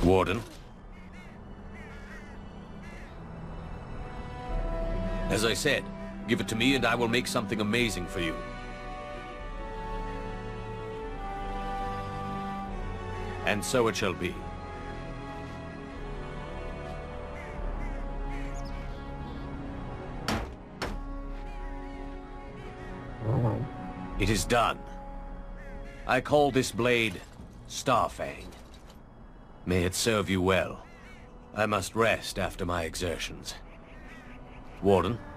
Warden? As I said, give it to me and I will make something amazing for you. And so it shall be. It is done. I call this blade Starfang. May it serve you well. I must rest after my exertions. Warden?